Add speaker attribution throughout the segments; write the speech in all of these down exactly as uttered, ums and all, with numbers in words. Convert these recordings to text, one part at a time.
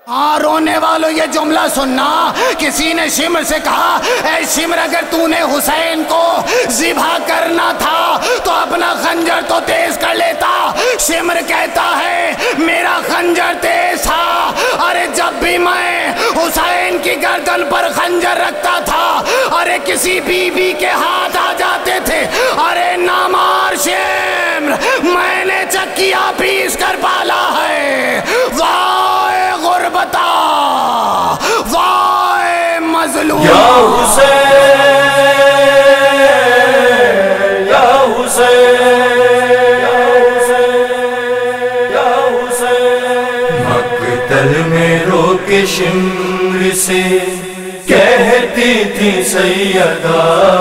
Speaker 1: ہاں رونے والوں یہ جملہ سننا، کسی نے شمر سے کہا اے شمر اگر تو نے حسین کو ذبح کرنا تھا تو اپنا خنجر تو تیز کر لیتا۔ شمر کہتا ہے میرا خنجر تیز تھا، ارے جب بھی میں حسین کی گردن پر خنجر رکھتا تھا ارے کسی بی بی کے ہاتھ آ جاتے تھے، ارے نامار شمر میں نے چکیا پیس کر پالا ہے، وائے غربتا وائے مظلوم۔
Speaker 2: یا حسین یا حسین یا حسین، مقتل میں رو کے شمر سے کہتی تھی سیدہ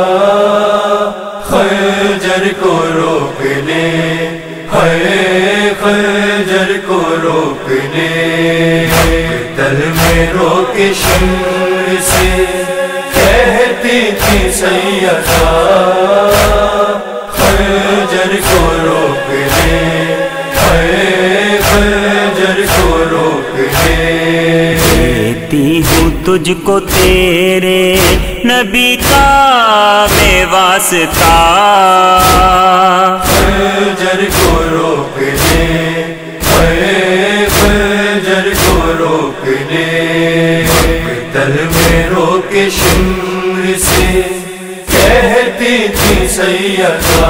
Speaker 2: خنجر کو روک لے، ہے خنجر کو روک لے، تل میں رو کے شمر سے کہتی تھی سیدہ خنجر کو روک لے، ہے خنجر کو روک لے۔
Speaker 3: دیتی ہوں تجھ کو تیرے نبی کا میں واسطہ،
Speaker 2: خنجر کو روک لے، ہے خنجر کو روک لے، تل میں رو کے شمر سے کہتی تھی سیدہ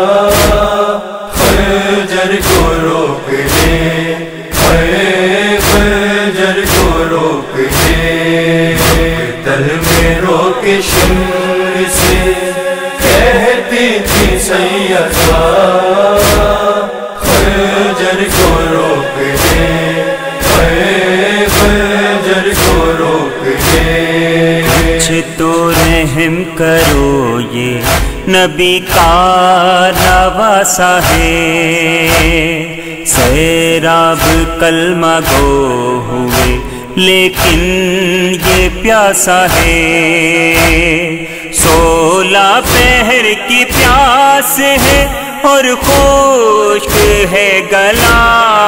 Speaker 2: خنجر کو روک لے، ہے خنجر کو روک لے، تل میں رو کے شمر سے کہتی تھی سیدہ خنجر کو روک لے، ہے خنجر کو روک لے۔
Speaker 3: کچھ تو رحم کرو یہ نبی کا نواسا ہے، سیراب کلمہ گو ہوئے لیکن یہ پیاسا ہے، سولہ پہر کی پیاس ہے اور خشک ہے گلا،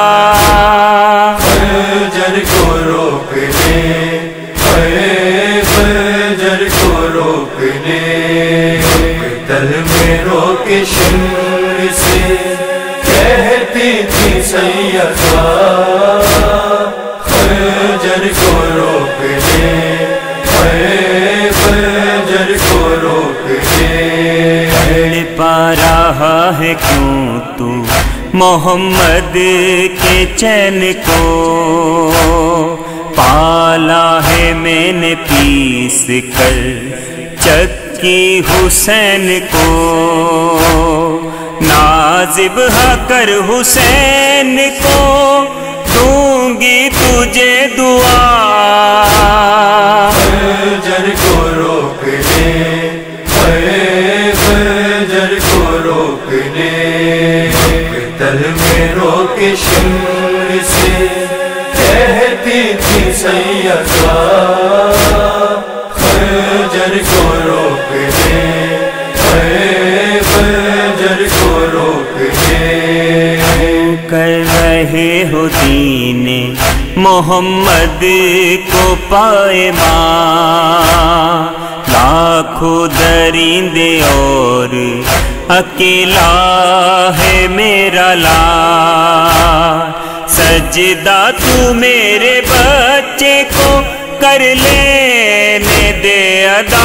Speaker 2: خنجر کو روک لے، ہے خنجر کو روک لے، تل میں رو کے شمر سے کہتی تھی سیدہ خنجر کو روک لے، ہے خنجر کو روک لے۔
Speaker 3: تڑپا رہا ہے کیوں تو محمد کے چین کو، پالا ہے میں نے پیس کر چکی حسین کو، نازب کر حسین کو دوں گی تجھے دعا،
Speaker 2: خنجر کو روک لے، ہے خنجر کو روک لے، تل میں رو کے شمر سے کہتی تھی سیدہ خنجر کو روک لے، ہے خنجر کو روک لے۔
Speaker 3: کر رہے ہو دین محمد کو پائے ماں، لاکھوں درندے اور اکیلا ہے میرا لال، سجدہ تو میرے بچے کو کر لینے دے ادا،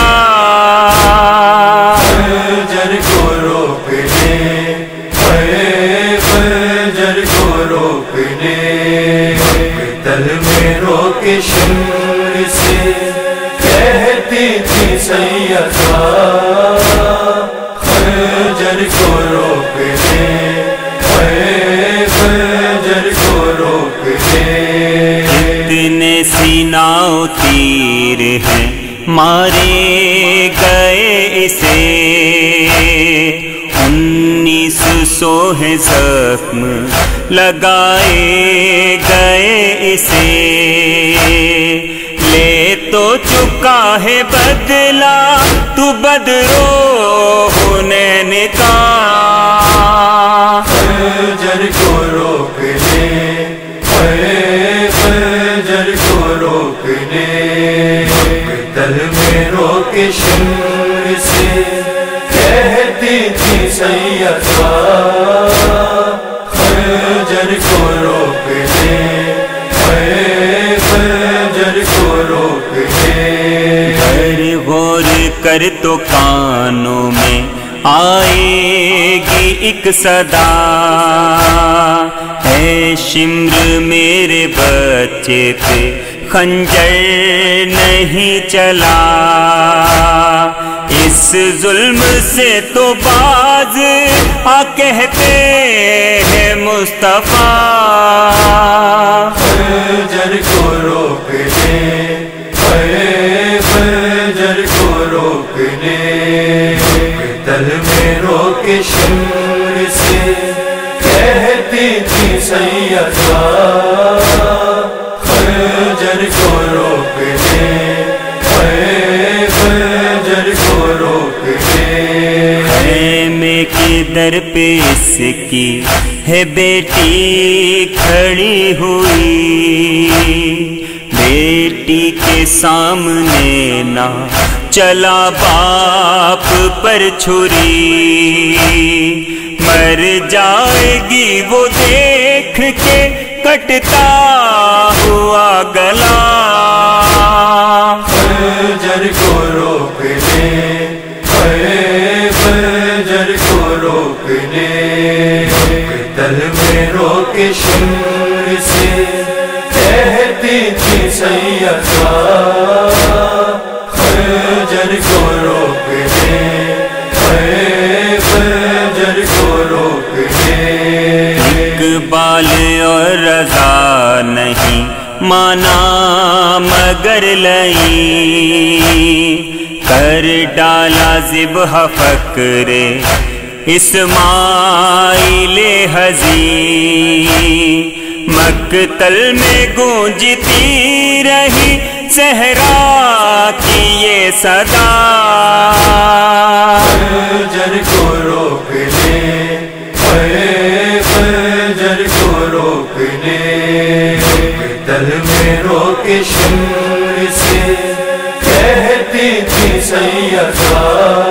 Speaker 2: خنجر کو روک لے، ہے خنجر کو روک لے، تل میں رو کے شمر سے کہتی تھی سیدہ خنجر کو روک لے، ہے خنجر کو روک لے۔
Speaker 3: کتنے سینہ و تیر ہیں مارے گئے اسے، انیس سو ہے زخم لگائے گئے اسے، لے تو چکا ہے بدلہ تو بدرو حنین کا، خنجر کو روک لے، ہے خنجر کو
Speaker 2: دل میں رو کے شمر سے کہتی تھی سیدہ خنجر کو روک دے، اے خنجر کو روک دے۔
Speaker 3: گر غور کر تو کانوں میں آئے گی ایک صدا، اے شمر میرے بچے پہ خنجر نہیں چلا، اس ظلم سے تو باز آ کہتے ہیں مصطفیٰ
Speaker 2: خنجر کو روک دے، اے خنجر کو روک دے۔ دل میں رو کے شمر سے کہتی تھی سیدہ خنجر کو روک دے، اے خنجر کو روک دے۔
Speaker 3: خیمے کے در پہ اس کی ہے بیٹی کھڑی ہوئی، بیٹی کے سامنے نہ چلا باپ پر چھری، مر جائے گی وہ دیکھ کے کٹتا ہوا گلا،
Speaker 2: خنجر کو روک دے، اے خنجر کو روک دے۔ دل میں رو کے شمر سے کہتی تھی سیدہ خنجر کو روک دے، اے خنجر کو روک دے۔
Speaker 3: اقبال اور رضا نہیں مانا مگر لئی، کر ڈالا ذبح فقر اسماعیل حزین، مقتل میں گونجتی رہی صحرا کی یہ صدا،
Speaker 2: خنجر کو روک دے، اے خنجر کو روک دے۔ دل میں رو کے شمر سے کہتی تھی سیدہ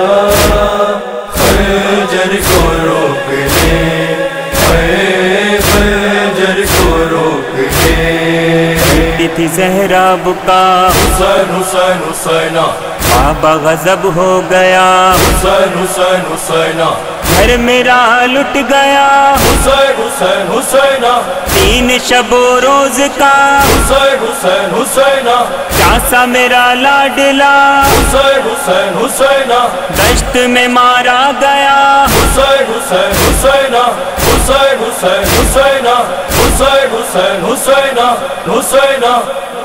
Speaker 2: خنجر کو روک دے، اے خنجر کو روک دے۔
Speaker 3: کرتی تھی زہرا بکا،
Speaker 2: حسین حسین حسینہ،
Speaker 3: بابا غضب ہو گیا،
Speaker 2: حسین حسین حسینہ،
Speaker 3: گھر میرا لٹ گیا،
Speaker 2: حسین حسین حسینہ،
Speaker 3: تین شب و روز کا
Speaker 2: حسین حسین حسینہ،
Speaker 3: پیاسا میرا لاڈلا،
Speaker 2: حسین حسین حسینہ،
Speaker 3: دشت میں مارا گیا،
Speaker 2: حسین حسین حسینہ، حسین حسین حسینہ، حسین حسین حسینہ، حسینہ